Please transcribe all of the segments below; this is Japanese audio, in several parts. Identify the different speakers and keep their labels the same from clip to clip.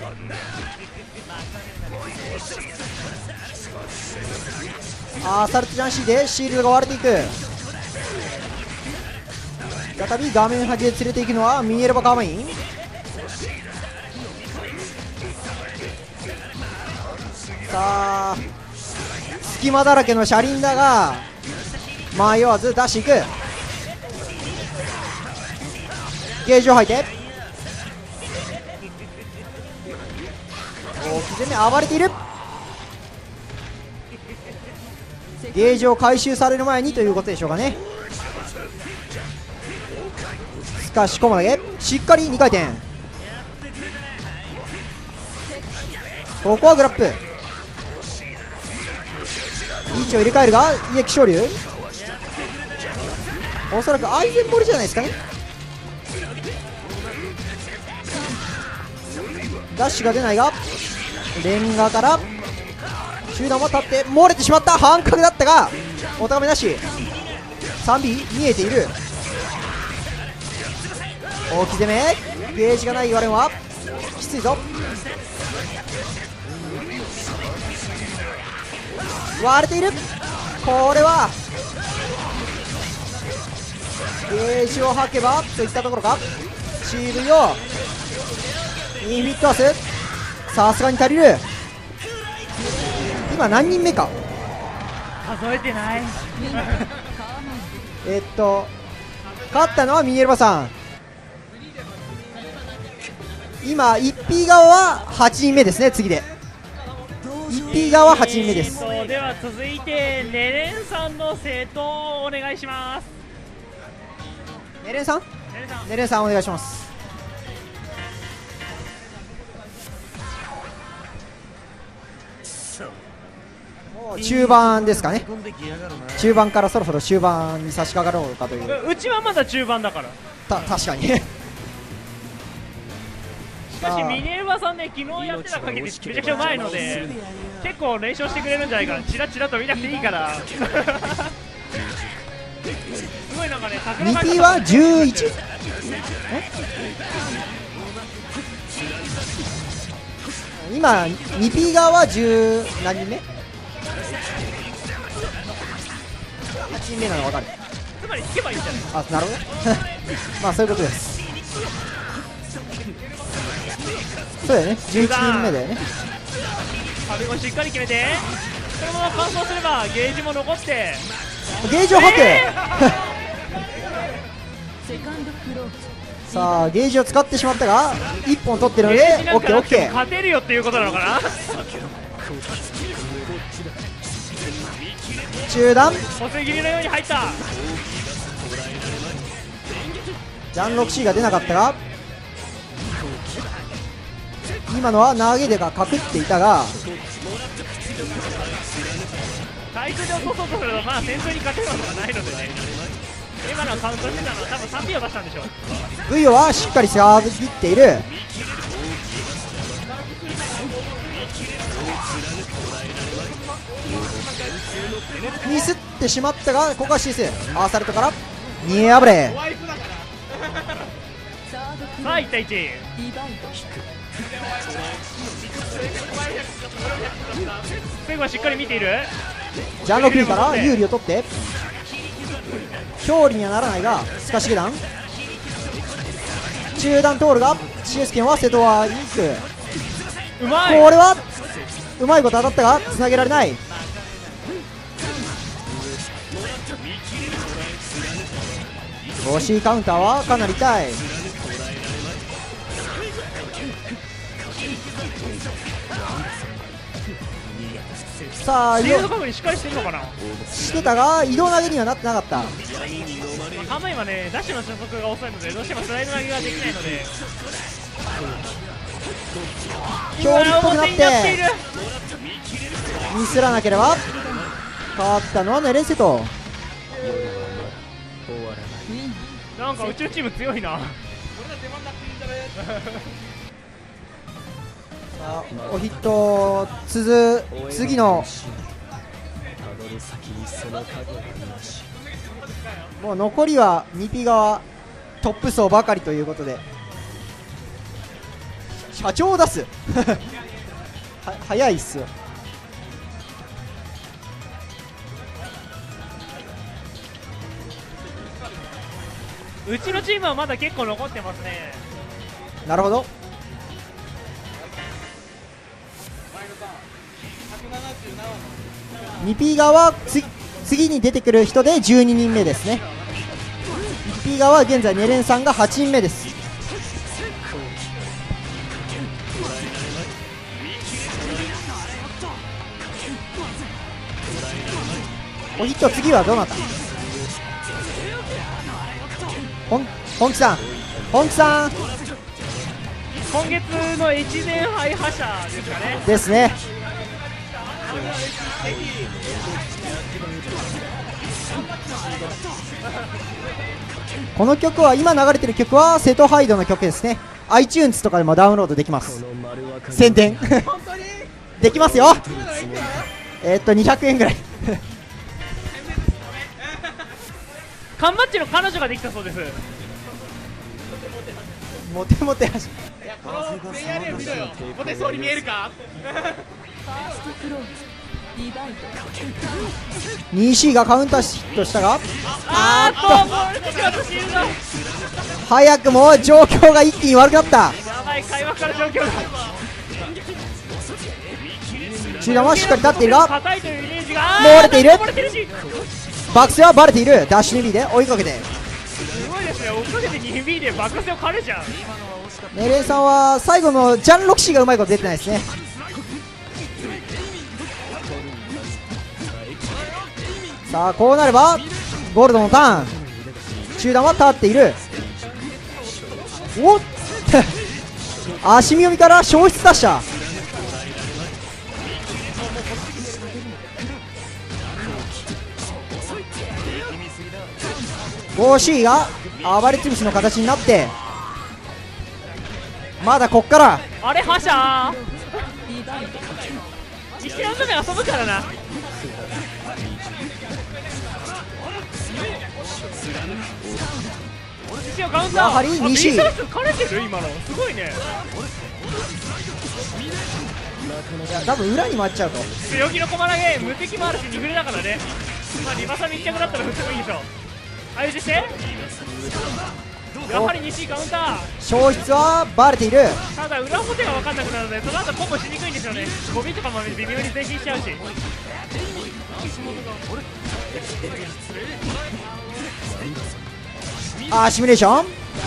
Speaker 1: サルトジャン C でシールドが割れていく。再び画面端で連れていくのはミネルヴァカーマイン。さあ隙間だらけの車輪だが迷わず出していく。ゲージを吐いて大き攻め暴れている。ゲージを回収される前にということでしょうかね。しかしコマ投げしっかり2回転。ここはグラップ位置を入れ替えるが家気昇竜、おそらくアイゼンボルじゃないですかね。ダッシュが出ないがレンガから集団は立って漏れてしまった。半角だったがお高めなし。 3B 見えている。大き攻めゲージがない我々はきついぞ。割れている。これはゲージを吐けばといったところか。 CV をインフィットアスさすがに足りる。今何人目か
Speaker 2: 数えてない
Speaker 1: 勝ったのはミネルヴァさん。今 1P 側は8人目ですね。次で 1P 側は8人目です。
Speaker 2: では続いてネレンさんの正答をお願いします。
Speaker 1: ネレンさんネレンさんお願いします。もう中盤ですかね。中盤からそろそろ終盤に差し掛かろうかという。
Speaker 2: うちはまだ中盤だから
Speaker 1: 確かに
Speaker 2: しかしミネルヴァさんね、昨日やってた限りめちゃくちゃうまいので結構連勝してくれるんじゃないかな。チラチラと見なくていいからすごいなんかね、
Speaker 1: 2 P は 11？ 今 2P 側は10何人目？ 8人目なの分かる。
Speaker 2: つまり引けばいいんじゃない。
Speaker 1: あ、なるほどまあそういうことです。そうだよね、11人目だよね。
Speaker 2: 壁もしっかり決めてそのまま完走すればゲージも残って
Speaker 1: ゲージを吐く、さあゲージを使ってしまったが1本取ってるのでオッケーオッケー。
Speaker 2: 勝てるよっていうことなのかな。
Speaker 1: 中段
Speaker 2: 細切りのように入った。
Speaker 1: ジャンロク C が出なかったが今のは投げ手が隠っていたが
Speaker 2: 対空で落とそうとするとまあ戦闘に勝てることがないのでね。今のはカウントしてたのは多分 3P を出したんでしょう。
Speaker 1: V はしっかり下げ切っている。ミスってしまったがここはシースアーサルトからニエアブレ。
Speaker 2: さあ1対1。セグはしっかり見ている。
Speaker 1: ジャンロ P から有利を取って勝利にはならないがスカシゲダン中段通るが CS 剣は瀬戸はリンク。
Speaker 2: うまい。
Speaker 1: これはうまいこと当たったがつなげられない。惜しいカウンターはかなり痛い。さあ
Speaker 2: シールド確認しっかりしてるのかな。
Speaker 1: してたが移動投げにはなってなかった。
Speaker 2: カンマイはねダッシュの初速が遅いのでどうしてもスライド投げができないので
Speaker 1: 強力っぽくなってミスらなければ。変わったのはネレンセト。
Speaker 2: なんか宇宙チーム強いな。
Speaker 1: さあおヒット次のもう残りは 2P 側トップ層ばかりということで社長を出す早いっすよ。
Speaker 2: うちのチームはまだ結構残ってますね。
Speaker 1: なるほど。2P 側は次に出てくる人で12人目ですね。1P 側は現在ネレンさんが8人目です。おヒット、次はどなた？本気さん、本気さん
Speaker 2: 今月の越前杯覇者ですかね。
Speaker 1: ですね。この曲は、今流れてる曲は瀬戸ハイドの曲ですね。 iTunes とかでもダウンロードできます。宣伝できますよ。200円ぐらい
Speaker 2: 缶バッジの彼女ができたそうです。
Speaker 1: モテモテ走る。
Speaker 2: このプレイヤーで見ろよ、モテそうに見えるか。
Speaker 1: 2C がカウンターヒットしたが、早くも状況が一気に悪くなった。
Speaker 2: やばい、開幕から状況が
Speaker 1: 中段はしっかり立っているが
Speaker 2: 硬いというイメージが
Speaker 1: 漏れている。
Speaker 2: 漏れてるし、
Speaker 1: 爆性はバレている。ダッシュ2Bで追いかけて、
Speaker 2: すごいですね。追っかけて 2B で爆性を狩るじゃん。
Speaker 1: ネレンさんは最後のジャンロキシーがうまいこと出てないですね。さあこうなればゴールドのターン、中段は立っている。おっ足見読みから消失出した。5C が暴れ潰しの形になって、まだこっから
Speaker 2: あれ覇者1ラウンド目遊ぶからな。石をカウンター。
Speaker 1: やはり西
Speaker 2: ビーサース枯れてる今の、すごいね。
Speaker 1: いや多分裏に回っちゃうと。
Speaker 2: 強気の駒投げ、無敵もあるし2フレだからね。まあリバサ密着だったら普通もいいでしょ。相打ちして、やはり西カウンター。
Speaker 1: 消失はバレている。
Speaker 2: ただ裏表が分かんなくなるので、その後コンボしにくいんですよね。ゴミとかも微妙に前進しちゃうし。
Speaker 1: シミュレーション。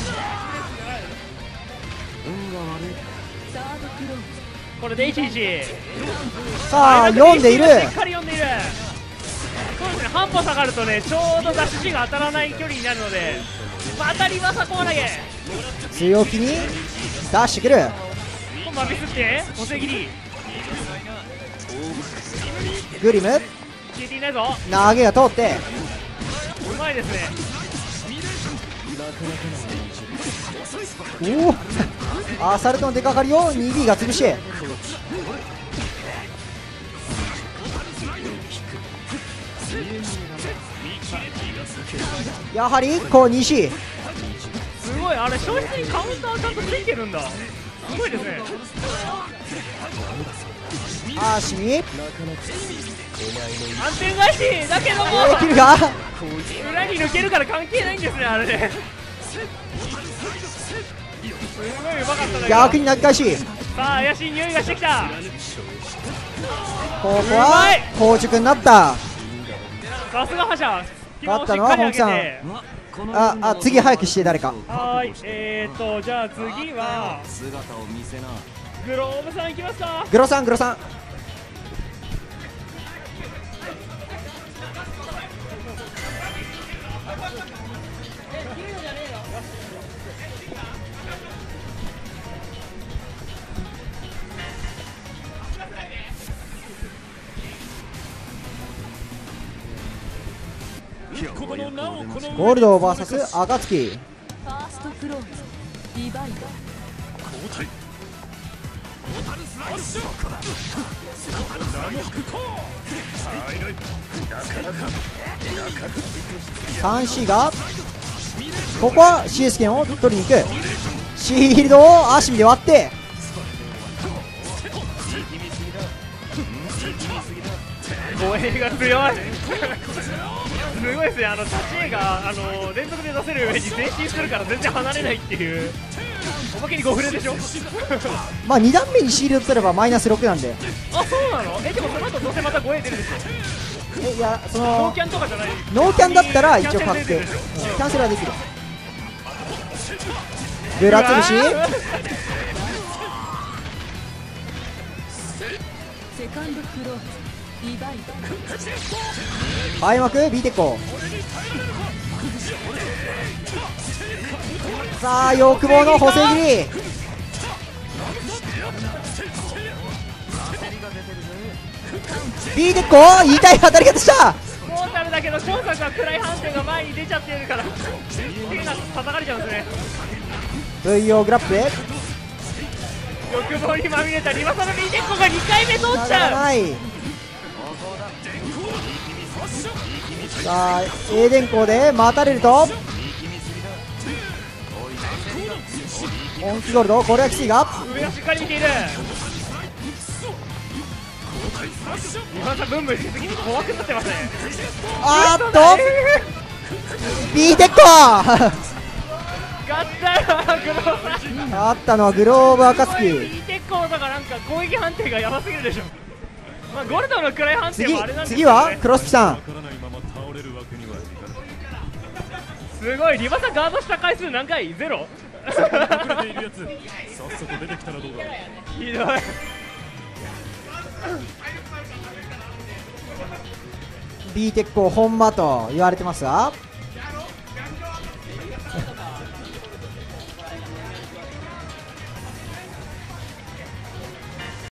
Speaker 2: これで HG
Speaker 1: さあ読んでいる。
Speaker 2: しっかり読んでいる。そうですね、半歩下がるとね、ちょうどダッシュ G が当たらない距離になるので、またリバサコマ投げ、
Speaker 1: 強気に出してくる。
Speaker 2: コンバミスっておせ切り
Speaker 1: グリム
Speaker 2: 消えていないぞ。
Speaker 1: 投げが通って、
Speaker 2: うまいですね。
Speaker 1: おおアサルトの出かかりを 2B が潰して、やはりこう西。
Speaker 2: すごい、あれ消失にカウンターちゃんとついてるんだ。すごいですね。
Speaker 1: シミ
Speaker 2: 安定返しだけども
Speaker 1: できるが
Speaker 2: 裏に抜けるから関係ないんですね、あれね。すごいうまかったんだけど、
Speaker 1: 逆に投げ返し、
Speaker 2: さあ怪しい匂いがしてきた。
Speaker 1: ここは硬直になった。
Speaker 2: さすが覇者、
Speaker 1: 勝ったのは本気さん。次早くして誰か。
Speaker 2: はーい、じゃあ次はグローブさんいきますか。
Speaker 1: グロさんグロさん。ゴールド VS 暁。
Speaker 3: ファーストクローズディバイド
Speaker 1: 3C がここは CS 権を取りに行く。シールドを足見で割って
Speaker 2: 護衛が強いすごいですね、立ち絵が連続で出せる上に前進するから全然離れないっていう。おまけに5フレでしょ
Speaker 1: まあ2段目にシールド取ればマイナス6なんで。
Speaker 2: あ、そうなの。でもその後どうせまた護衛出るでしょ。
Speaker 1: いや、その
Speaker 2: ノーキャンとかじゃない。
Speaker 1: ノーキャンだったら一応確定、
Speaker 2: キャンセル出るでしょ
Speaker 1: キャンセルはできる。ブラ潰し、
Speaker 3: セカンドクローズリバイド
Speaker 1: 開幕 B テコ。さあ欲望の補正切り、B テコ痛い当たり方した。
Speaker 2: モータルだけど今作は暗い判定が前に出ちゃってるから変な叩かれちゃうんですね。
Speaker 1: VO グラップで
Speaker 2: 欲望にまみれたリバサの B テッコが2回目通っ
Speaker 1: な
Speaker 2: ちゃう。
Speaker 1: らない。さあ A 電光で待たれると本気ゴールド、これはきついが
Speaker 2: 上がしっかり見ている。リバサブンブンしすぎに怖くなってますね。
Speaker 1: あーっと B テッコ
Speaker 2: 勝ったよグローバ
Speaker 1: あったのはグローブ暁。
Speaker 2: B テッコとかなんか攻撃判定がやばすぎるでしょ。まあゴルドの暗い判定もあれなんですけど、ね、
Speaker 1: 次はクロスピさん。
Speaker 2: すごいリバサガードした回数何回？ゼロ？ひどい。
Speaker 1: B テッコ本間と言われてますが